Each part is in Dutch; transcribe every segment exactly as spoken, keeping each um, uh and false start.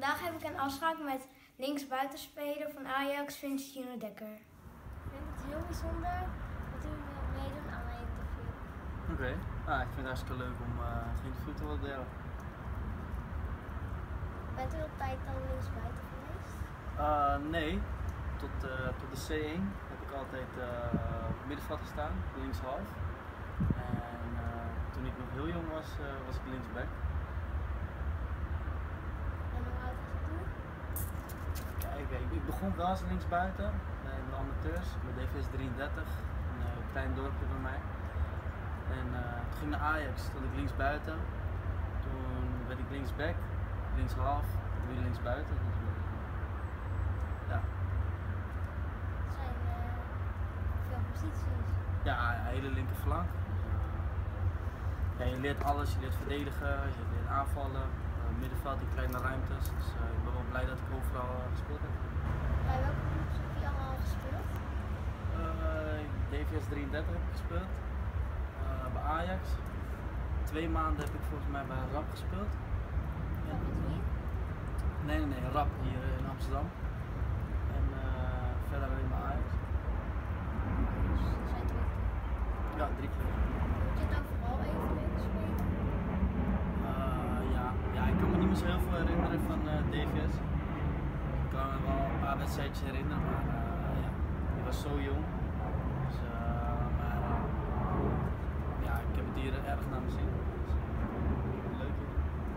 Vandaag heb ik een afspraak met linksbuitenspeler van Ajax, Vincent Dekker. Ik vind het heel bijzonder dat u wilt meedoen aan mijn interview. Oké, okay. ah, ik vind het hartstikke leuk om uh, geïnterviewd te worden. Ja. Bent u altijd al linksbuiten geweest? Uh, nee, tot, uh, tot de C één heb ik altijd uh, op het middenveld gestaan, linkshalf. En uh, toen ik nog heel jong was, uh, was ik linksback. En hoe oud was het toen? Kijk, ik, ik begon wel als linksbuiten bij de amateurs, bij D V S drieëndertig, een uh, klein dorpje bij mij. En uh, toen ging ik naar Ajax, stond ik linksbuiten. Toen werd ik linksback, linkshalf, nu linksbuiten. Dus, uh, ja. Het zijn uh, veel posities. Ja, hele linkerflank. Ja, je leert alles, je leert verdedigen, je leert aanvallen, uh, middenveld in kleine ruimtes. Dus uh, ik ben wel blij dat ik overal uh, gespeeld heb. Bij welke clubs heb je allemaal gespeeld? Uh, D V S drieëndertig heb ik gespeeld, uh, bij Ajax. Twee maanden heb ik volgens mij bij Rap gespeeld. Ja. Met wie? Nee, nee, nee, Rap hier in Amsterdam. En uh, verder alleen bij Ajax. Dus er zijn twee clubs. Ja, drie clubs. Moet je het dan vooral even leren spelen? Uh, ja. ja, ik kan me niet meer zo heel veel herinneren van uh, D V S. Ik kan me wel een paar wedstrijdjes herinneren, maar uh, ja, ik was zo jong. Dus, uh, maar uh, ja, ik heb het hier erg naar mijn zin. Dus, uh, leuk hier.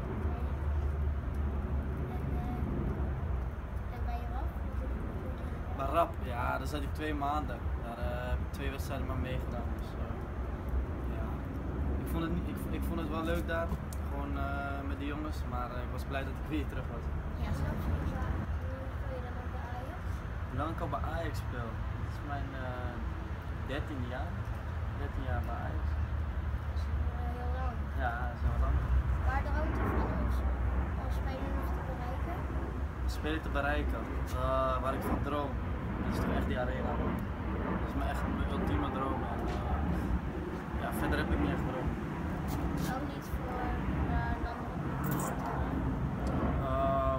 En, uh, en bij je rap? Maar Rap, ja, daar zat ik twee maanden. Daar uh, heb ik twee wedstrijden maar meegedaan. Dus, uh, ja. ik, vond het niet, ik, ik vond het wel leuk daar, gewoon uh, met de jongens, maar uh, ik was blij dat ik weer terug was. Ja, snap je. Hoe speel je dan ook bij Ajax? Hoe lang ik al bij Ajax speel? Dit is mijn uh, dertiende jaar. dertien jaar bij Ajax. Dat is uh, heel lang. Ja, dat is wel lang. Waar droomt u van om als speler nog te bereiken? Spelen te bereiken, uh, waar ik van droom, dat is toch echt die arena. Dat is mijn echt mijn ultieme droom. En, uh, ja, verder heb ik niet echt droom. Ook niet voor uh, een andere ploeg te gaan? Uh,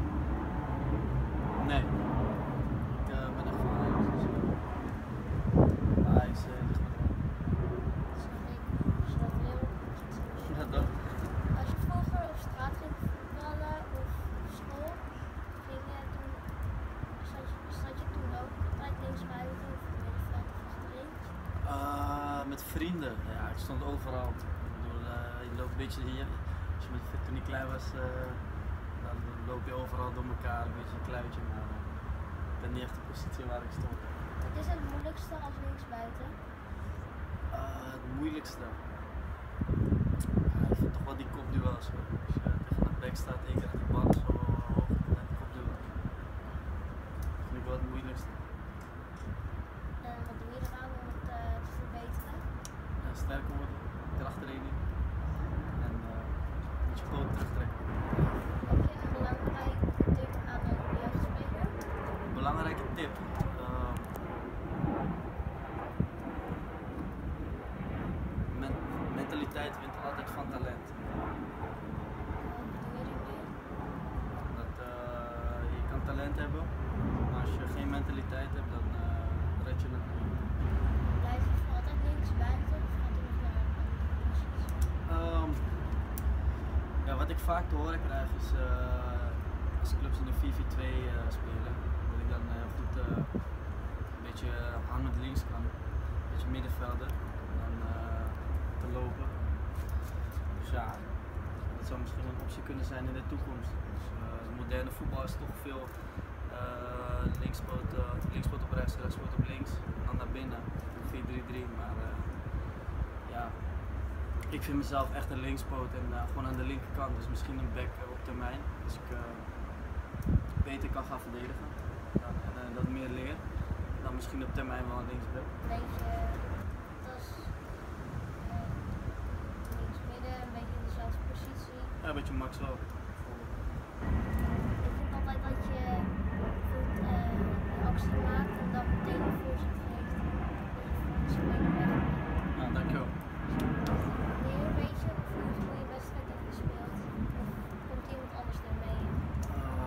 nee. Ik uh, ben echt van Ajax. Dus, uh, Ajax uh, ligt me droom. Snap ik. Als je dat wil. Ja, dat. Als je vroeger op straat ging voetballen of op school, ging je toen, zat je, zat je toen ook altijd linksbuiten of middenveld of achterin? Uh, met vrienden, ja, ik stond overal. Ik bedoel, uh, je loopt een beetje hier. Als je met, toen ik klein was, uh, dan loop je overal door elkaar, een beetje een kluitje. Maar uh, ik ben niet echt de positie waar ik stond. Wat is het moeilijkste als linksbuiten? Uh, het moeilijkste. Ja, ik vind toch wel die kopduels. Hoor. Als je tegen een back staat en je krijgt die bal zo hoog met die kopduel. Dat vind ik wel het moeilijkste. En wat doe je eraan om het uh, te verbeteren? Ja, sterker worden, krachttraining en uh, met je poot terugtrekken. Heb je een belangrijke tip aan een jeugdspeler? Een belangrijke tip. Uh, men mentaliteit wint altijd van talent. Wat doe je ermee? Dat, uh, je kan talent hebben, maar als je geen mentaliteit hebt, dan uh, red je het niet. Blijf je voor altijd linksbuiten of gaat u nog naar een andere positie? Um, ja, wat ik vaak te horen krijg is uh, als clubs in de vier vier twee uh, spelen, dat ik dan uh, goed uh, een beetje hangend links kan, een beetje middenvelder, en dan uh, te lopen. Dus ja, dat zou misschien een optie kunnen zijn in de toekomst. Dus, uh, het moderne voetbal is toch veel uh, linkspoot, uh, linkspoot op rechts, rechtspoot op links en dan naar binnen, vier drie drie, maar uh, ja. Ik vind mezelf echt een linkspoot en uh, gewoon aan de linkerkant, dus misschien een back uh, op termijn. Dus ik uh, beter kan gaan verdedigen dan, en uh, dat meer leer. Dan misschien op termijn wel een linksback. Denk je dat is uh, linksmidden, een beetje in dezelfde positie? Ja, een beetje Max wel. Ik vind altijd dat je goed uh, de actie maakt en dan meteen de voorzet geeft. Dat je van de speler weg. Nou, dankjewel. Leer je een beetje of je een goede wedstrijd hebt gespeeld? Of komt iemand anders ermee? Uh,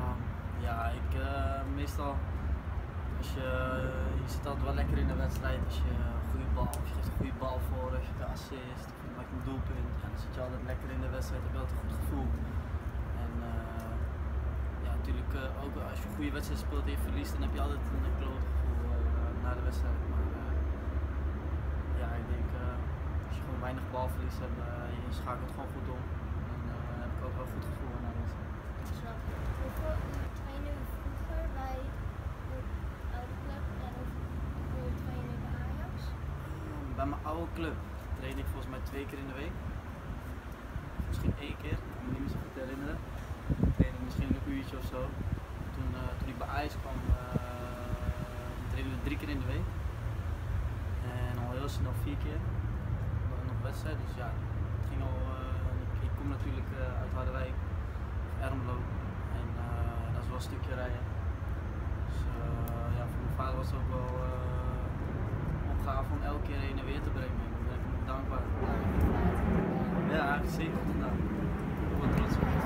meestal, als je, je zit altijd wel lekker in de wedstrijd als je een goede bal, of je geeft een goede bal voor, of je hebt een assist, of je maakt een doelpunt. Ja, dan zit je altijd lekker in de wedstrijd, heb je altijd een goed gevoel. En uh, ja, natuurlijk uh, ook als je een goede wedstrijd speelt en je verliest, dan heb je altijd een klote gevoel uh, na de wedstrijd. Maar uh, ja, ik denk uh, als je gewoon weinig balverlies hebt, uh, je schakelt gewoon goed om. En uh, dan heb ik ook wel een goed gevoel na de wedstrijd. Snap je. Hoeveel trainde u vroeger bij de oude club en hoeveel trainde u bij Ajax? Bij mijn oude club train ik volgens mij twee keer in de week. Misschien één keer, ik kan me niet meer zo goed herinneren. Ik trainde misschien een uurtje of zo. Toen, uh, toen ik bij Ajax kwam, uh, trainde ik drie keer in de week. En al heel snel vier keer. Nog wedstrijd, dus ja, het ging al. Uh, ik, ik kom natuurlijk uh, uit Harderwijk, of Ermelo. En uh, dat is wel een stukje rijden. Dus uh, ja, voor mijn vader was het ook wel uh, opgave om elke keer heen en weer te brengen. En daar ben ik hem dankbaar. Ja, zeker goed gedaan. Ik ben wel trots op.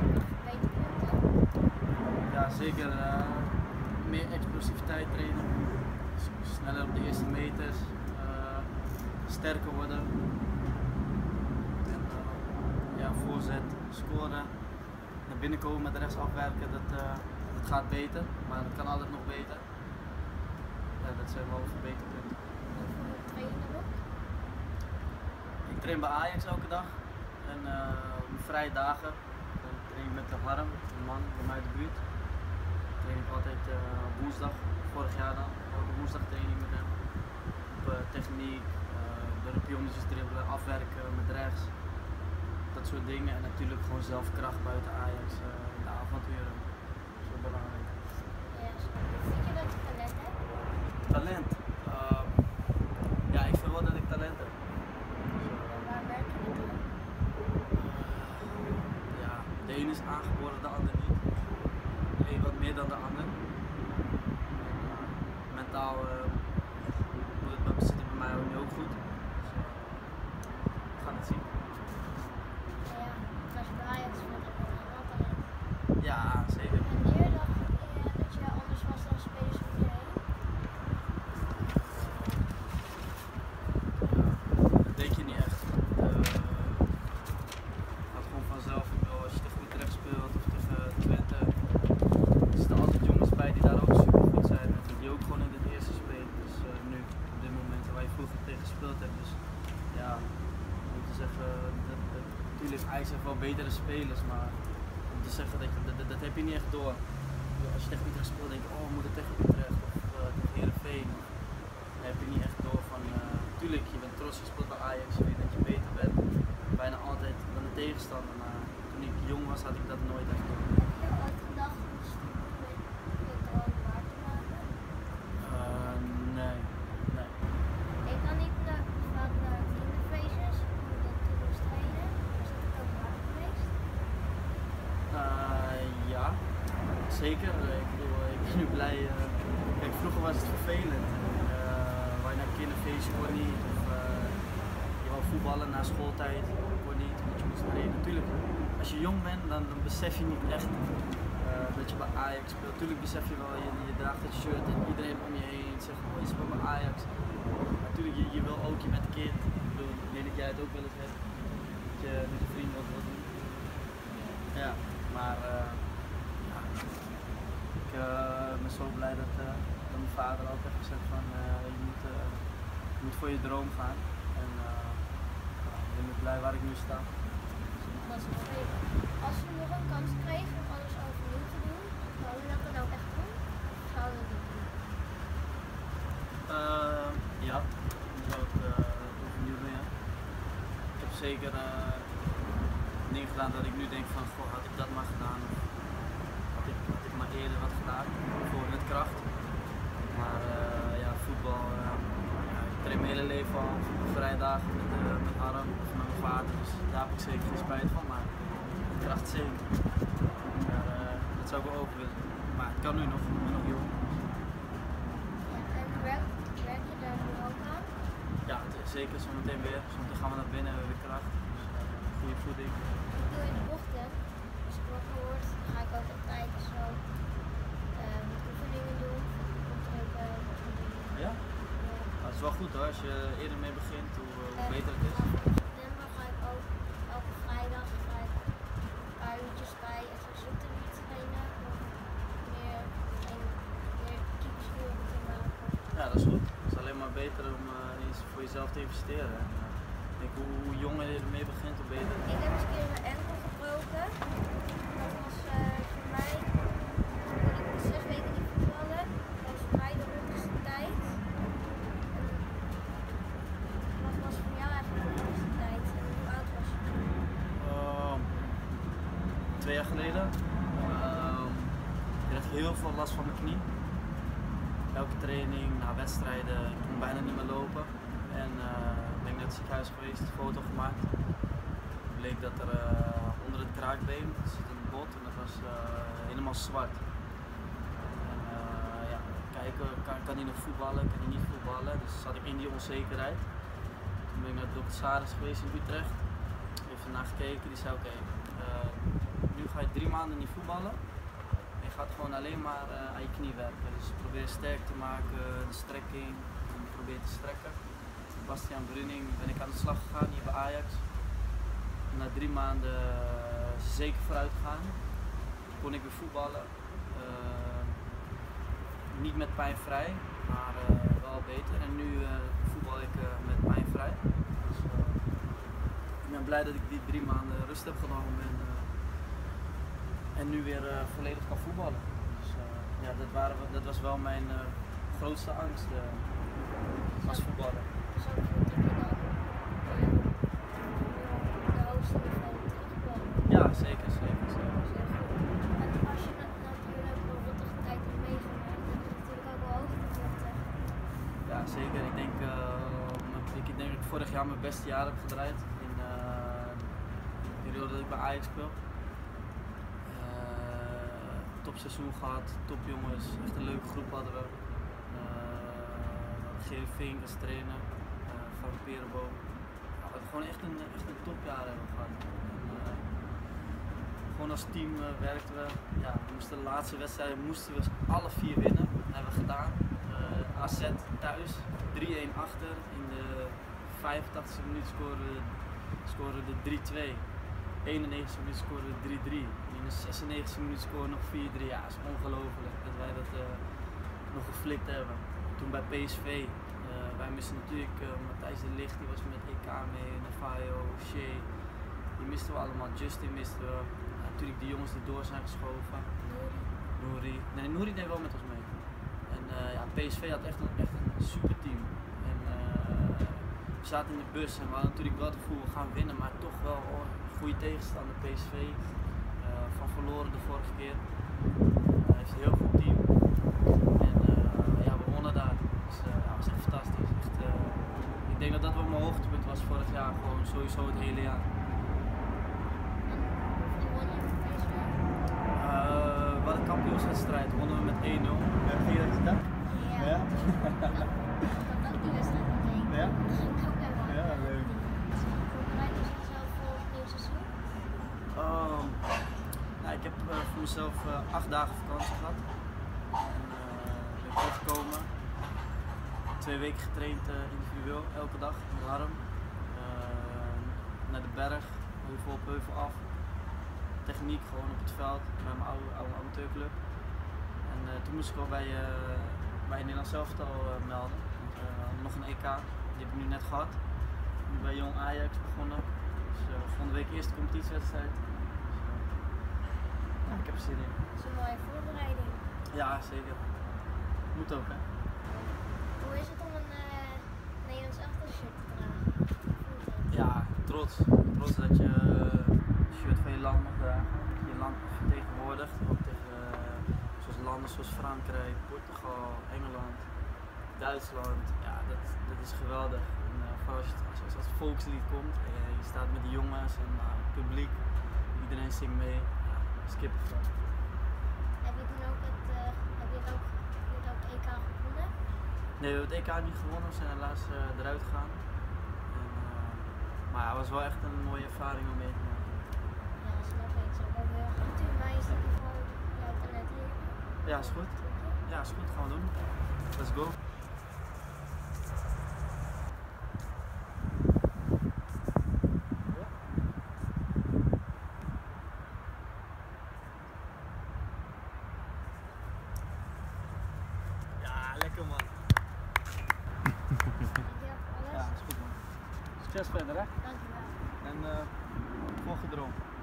Ja, zeker. Uh, meer explosiviteit trainen. Sneller op de eerste meters. Uh, sterker worden. En, uh, ja, voorzet, scoren. Naar binnen komen met rechts afwerken, dat, uh, dat gaat beter. Maar dat kan altijd nog beter. Ja, dat zijn wel verbeterpunten. Ik train bij Ajax elke dag. En uh, op mijn vrije dagen dan train ik met de Harm, een man bij mij uit de buurt. Train ik altijd uh, woensdag, vorig jaar dan. Elke woensdag train ik met hem. Op uh, techniek, uh, door de pionnetjes dribbelen, afwerken met rechts. Dat soort dingen. En natuurlijk gewoon zelfkracht buiten Ajax, uh, de avonturen. Dat is wel belangrijk. Ja, vind je dat je talent hebt? Talent? Uh, ja, ik vind wel dat ik talent heb. Waar werk je naartoe? Ja, de ene is aangeboren, de ander niet. De een wat meer dan de ander. En, uh, mentaal uh, moet het bij, zit het bij mij ook niet ook goed. Dus uh, we gaan het zien. Ja, als je bij Ajax bent, heb je wel talent. Ja, zeker. Wanneer dacht je dat je anders was dan spelers om je heen? Ja, dat denk je niet echt. Het uh, gaat gewoon vanzelf. Ik bedoel, als je tegen Utrecht speelt of tegen Twente, er zitten altijd jongens bij die daar ook super goed zijn en die ook gewoon in het eerste spelen. Dus uh, nu, op dit moment, waar je vroeger tegen gespeeld hebt. Dus ja, ik moet te zeggen, dat, dat, natuurlijk Ajax heeft wel betere spelers, maar om te zeggen dat, je, dat, dat, dat heb je niet echt door. Als je tegen Utrecht speelt, denk je, oh we moeten tegen Utrecht of uh, tegen Heerenveen. Dan heb je niet echt door van, uh, tuurlijk je bent trots, je speelt bij Ajax, je weet dat je beter bent. Bijna altijd dan de tegenstander, maar toen ik jong was had ik dat nooit echt door. Heb je ooit gedacht om stoppen met je droom waar te maken? Uh, nee, nee. Ik kan niet naar, vaak naar vriendenfeestjes, omdat ik moest trainen. Is dat ook waar geweest? Uh, ja, zeker. Ik bedoel, ik ben nu blij. Uh, kijk, vroeger was het vervelend. Uh, waar je naar een kinderfeestje kon niet. Of uh, je wou voetballen na schooltijd, kon niet, omdat je moest trainen. Natuurlijk, als je jong bent, dan, dan besef je niet echt uh, dat je bij Ajax speelt. Natuurlijk besef je wel, je, je draagt het shirt en iedereen om je heen zegt, oh je speelt bij Ajax. Natuurlijk, je, je wil ook, je bent een kind. Ik bedoel, ik weet dat jij het ook wel eens hebt. Dat je met je vrienden wat wil doen. Ja, maar uh, ja, ik uh, ben zo blij dat, uh, dat mijn vader ook heeft gezegd van uh, je, moet, uh, je moet voor je droom gaan. En uh, ik ben blij waar ik nu sta. Dat is nog even. Als je nog een kans kreeg om alles overnieuw te doen, zou je dat dan ook echt doen? Of zou je dat niet doen? Uh, ja, dat zou ik uh, overnieuw doen, ja. Ik heb zeker uh, dingen gedaan dat ik nu denk van, goh, had ik dat maar gedaan. Of had ik, had ik maar eerder wat gedaan, voor met kracht. Maar uh, ja, voetbal, uh, ja, ik train mijn hele leven al, vrije dagen met, uh, met Harm of met mijn vader. Dus daar heb ik zeker geen spijt van, maar kracht zeker. Maar, uh, dat zou ik wel ook willen. Maar het kan nu nog, ik ben nog jong. Ja, en werk, werk je daar nu ook aan? Ja, zeker, zometeen weer. Zometeen gaan we naar binnen en we hebben weer kracht. Dus, uh, goede voeding. Ik doe in de ochtend, als ik wakker word, dan ga ik ook altijd kijken zo. Uh, met oefeningen het is wel goed hoor, als je eerder mee begint, hoe, hoe En beter het is. vanaf september ga ik ook elke vrijdag ga ik een paar uurtjes bij het resultaat trainen om meer, trainen, meer keepersvorm te maken. Ja, dat is goed. Het is alleen maar beter om uh, eens voor jezelf te investeren. En, uh, ik denk hoe, hoe jonger je ermee begint, hoe beter. Ik heb eens een keer mijn enkel gebroken. Dat was uh, voor mij, ik moest zes weken niet voetballen. Dat was voor mij de onderste tijd. En wat was voor jou eigenlijk de onderste tijd? En hoe oud was je toen? Uh, twee jaar geleden uh, kreeg ik heel veel last van mijn knie. Elke training, na wedstrijden, ik kon bijna niet meer lopen. En uh, ik ben naar het ziekenhuis geweest, een foto gemaakt. Het bleek dat er uh, onder het kraakbeen zit een bot en dat was uh, helemaal zwart. En, uh, ja, kijken, kan, kan hij nog voetballen, kan hij niet voetballen. Dus zat ik in die onzekerheid. Toen ben ik naar dokter Saris geweest in Utrecht. Die heeft ernaar gekeken, die zei oké, okay, uh, nu ga je drie maanden niet voetballen. Je gaat gewoon alleen maar uh, aan je knie werken. Dus probeer sterk te maken, de strekking, en probeer te strekken. Bastiaan Brunning ben ik aan de slag gegaan hier bij Ajax. En na drie maanden uh, zeker vooruit gegaan. Kon ik weer voetballen. Uh, niet met pijnvrij, maar uh, wel beter. En nu uh, voetbal ik uh, met pijnvrij. Dus, uh, ik ben blij dat ik die drie maanden rust heb genomen. En, uh, En nu weer uh, volledig kan voetballen. Dus uh, ja, dat, waren, dat was wel mijn uh, grootste angst uh, als voetballer. Dus ook goed dat je dan uh, de hoogste niveau terugkwam. Ja, zeker, zeker, zeker. Dat is heel goed. En als je na- natuurlijk een rottige tijd hebt meegemaakt, dan heb je natuurlijk ook wel hoogtepunten. Ja, zeker. Ik denk, uh, ik denk dat ik vorig jaar mijn beste jaar heb gedraaid. In uh, de periode dat ik bij Ajax speel. Topseizoen gehad, topjongens, echt een leuke groep hadden we. Uh, Geert Vink als trainer, uh, Frank Perenboom. Ja, we hadden gewoon echt een, echt een topjaar hebben gehad. En, uh, gewoon als team uh, werkten we. Ja, we moesten de laatste wedstrijden moesten we alle vier winnen. Dat hebben we gedaan. Uh, A Z thuis, drie-een achter. In de vijfentachtigste minuut scoren scoren de drie-twee. eenennegentigste minuut scoren we drie-drie. In de zesennegentigste minuut scoren nog vier-drie. Ja, dat is ongelooflijk dat wij dat uh, nog geflikt hebben. Toen bij P S V, uh, wij misten natuurlijk uh, Matthijs de Ligt, die was met E K mee, Navajo, Shea. Die misten we allemaal, Justin misten we. Uh, natuurlijk die jongens die door zijn geschoven. Nouri. Nouri. Nee, Nouri deed wel met ons mee. En uh, ja, P S V had echt een, echt een super team. En, uh, we zaten in de bus en we hadden natuurlijk wel het gevoel we gaan winnen, maar toch wel oh, een goede tegenstander, P S V. Uh, van verloren de vorige keer. Hij uh, heeft een heel goed team. En uh, ja, we wonnen daar. Dus uh, ja, dat was echt fantastisch. Echt, uh, ik denk dat dat wel mijn hoogtepunt was vorig jaar, gewoon sowieso het hele jaar. En hoeveel won je met P S V? Uh, we hadden een kampioenswedstrijd, wonnen we met één nul. Ja, ging je dat gedaan? Ja. Ja? Ik had ook die wedstrijd gekeken. Ja? Dat ging ook helemaal. Ja, leuk. Hoe bereid je jezelf voor het nieuwe seizoen? Um, nou, ik heb uh, voor mezelf uh, acht dagen vakantie gehad. En uh, ben teruggekomen. Twee weken getraind uh, individueel, elke dag in de arm. Uh, naar de berg, heuvel op heuvel af. Techniek gewoon op het veld, bij mijn oude, oude amateurclub. En uh, toen moest ik wel bij, uh, bij Nederlands elftal uh, melden. Want, uh, we hadden nog een E K, die heb ik nu net gehad. Nu bij Jong Ajax begonnen. Dus uh, volgende week eerste competitiewedstrijd. Ja, ik heb er zin in. Dat is een mooie voorbereiding. Ja, zeker. Moet ook, hè? Hoe is het om een uh, Nederlands elftal shirt te dragen? Hoe voelt dat? Ja, trots. Trots dat je een shirt van je land mag dragen. Dat je je land vertegenwoordigt. Ook tegen uh, zoals landen zoals Frankrijk, Portugal, Engeland, Duitsland. Ja, dat, dat is geweldig. En, uh, vooral als, je, als, als het volkslied komt en je, je staat met de jongens en uh, het publiek. Iedereen zingt mee. Ja, kippenvel. Heb je toen ook het, uh, heb je het ook, heb je het ook E K gewonnen? Nee, we hebben het E K niet gewonnen, we zijn helaas uh, eruit gegaan. En, uh, maar ja, het was wel echt een mooie ervaring om mee te maken. Ja, snap ik. Zo ook heel goed. Toen mij is dat gewoon jouw talent hier. Ja, is goed. Ja, is goed, gaan we doen. Let's go. Lekker man. Dankjewel voor Ja, alles. is goed man. Succes verder hè. Dankjewel. En uh, volg je droom.